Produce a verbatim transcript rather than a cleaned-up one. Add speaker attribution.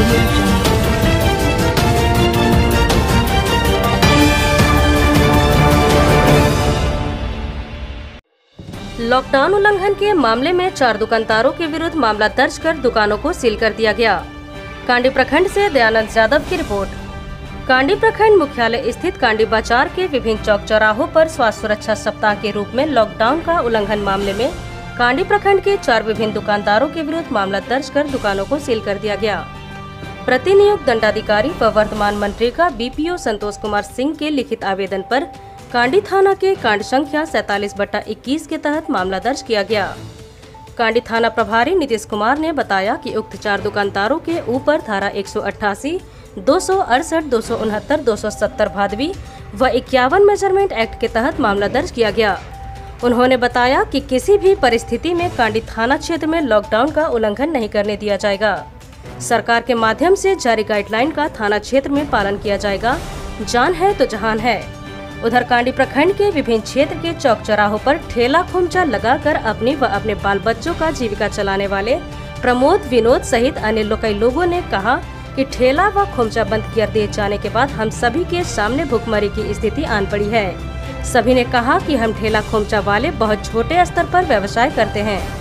Speaker 1: Lockdown उल्लंघन के मामले में चार दुकानदारों के विरुद्ध मामला दर्ज कर दुकानों को सील कर दिया गया। कांडी प्रखंड से दयानंद यादव की रिपोर्ट। कांडी प्रखंड मुख्यालय स्थित कांडी बाजार के विभिन्न चौक चौराहों पर स्वास्थ्य सुरक्षा सप्ताह के रूप में लॉकडाउन का उल्लंघन मामले में कांडी प्रखंड के चार विभिन्न दुकानदारों के विरुद्ध मामला दर्ज कर दुकानों को सील कर दिया गया। प्रतिनियुक्त दंडाधिकारी व वर्तमान मनरेगा बीपीओ संतोष कुमार सिंह के लिखित आवेदन पर कांडी थाना के कांड संख्या सैतालीस बट्टा इक्कीस के तहत मामला दर्ज किया गया। कांडी थाना प्रभारी नीतीश कुमार ने बताया कि उक्त चार दुकानदारों के ऊपर धारा एक सौ अट्ठासी, दो सौ अड़सठ, दो सौ उनहत्तर, दो सौ सत्तर भादवी व इक्यावन मेजरमेंट एक्ट के तहत मामला दर्ज किया गया। उन्होंने बताया कि किसी भी परिस्थिति में कांडी थाना क्षेत्र में लॉकडाउन का उल्लंघन नहीं करने दिया जाएगा। सरकार के माध्यम से जारी गाइडलाइन का थाना क्षेत्र में पालन किया जाएगा। जान है तो जहान है। उधर कांडी प्रखंड के विभिन्न क्षेत्र के चौक चौराहों पर ठेला खोमचा लगाकर अपनी व अपने बाल बच्चों का जीविका चलाने वाले प्रमोद, विनोद सहित अन्य कई लोगों ने कहा कि ठेला व खोमचा बंद कर दिए जाने के बाद हम सभी के सामने भुखमरी की स्थिति आन पड़ी है। सभी ने कहा कि हम ठेला खोमचा वाले बहुत छोटे स्तर पर व्यवसाय करते हैं।